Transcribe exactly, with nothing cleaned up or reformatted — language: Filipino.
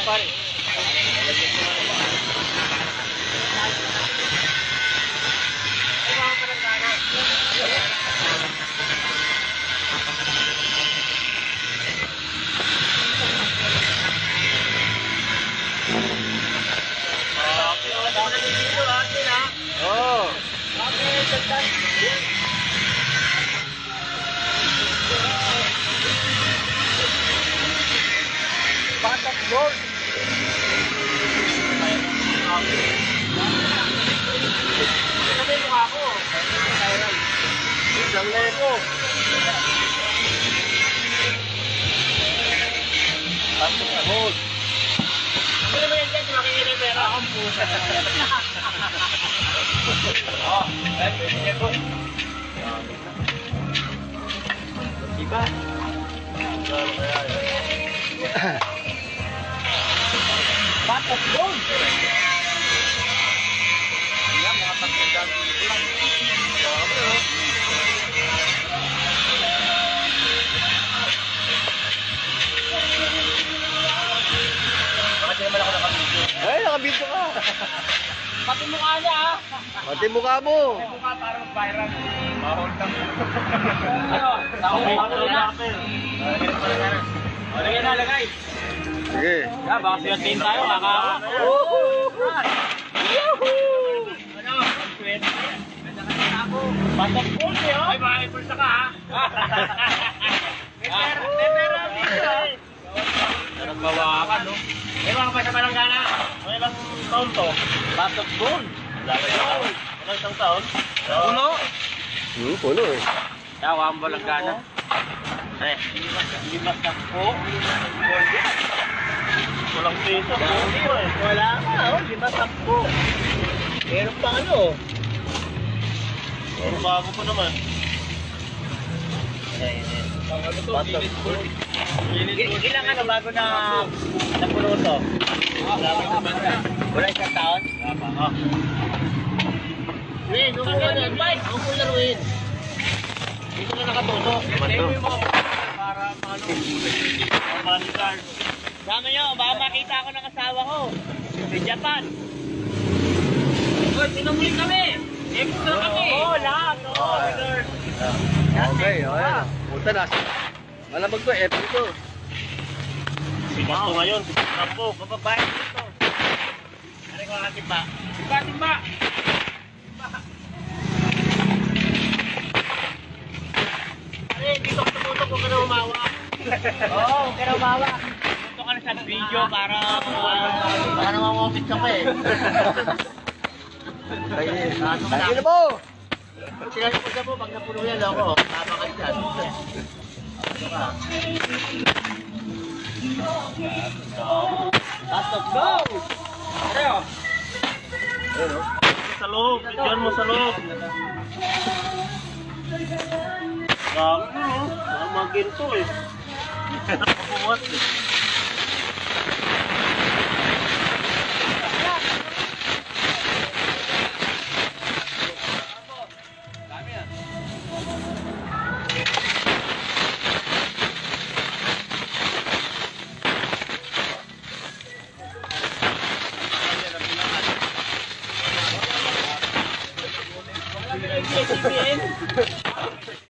pare. Oh. Batak gold. Sabi mo ako. Isang lego. Batak gold. Ano naman yan dyan? Makikita yung pera. Akong pusa. Oh, eh, pwede niya po. Diba? Gano'n kaya yan? Batak gold! Ayan, mga pagkandang dito lang. Grabe, oh. Bakit naman ako nakabidyo? Ay, nakabidyo ka. Pati mukha niya, ha? Pati mukha mo. Pati mukha parang viral. Mahol lang. Ano? Ako na. Lagay na, lagay. Sige. Ya, baka siyatin tayo, kaka. Woohoo! Yahoo! Ano? Batak gold eh, oh! Ay, mga ipulsa ka, ha? May pera dito, eh! Nagbawakan, no? Eh, mga pa sa Balanggana. May ilang taon to? Batak gold! Dami taon. Ano isang taon? Puno? Hmm, puno eh. Tawa ang Balanggana. Eh, lima sakpo. Walang peso. Wala ka, oh. Lima sakpo. Meron pang ano. Pero bago pa naman. Ilang ano bago na napuno to? Wala isang taon? Wala pa. Win, huwag mo na. Huwag mo laruin. Dito na nakatuto. Para ano, manikar. Sama nyo, baka makita ako ng asawa ko. Sa Japan. Uy, sinamuli kami. Extra kami. Oo, lahat. Oo, sir. Okay, okay. Punta na. Malamag to, epic to. Sikat to ngayon, sikat po. Mababae dito. Ano ko ang timba? Timba, timba. Eh, dito ako tumutok kung ka na umawa. Oo, kung ka na umawa. Tumutok ka na sa video para para namamopit ka pa eh. Ayun na mo! Sinabi ko sa po, pag napuno yan ako, tama ka dyan. Last of go! Ano? Ayun o. Sa loob, bigyan mo sa loob. Grabe mo, magin to eh. Napabuhat eh.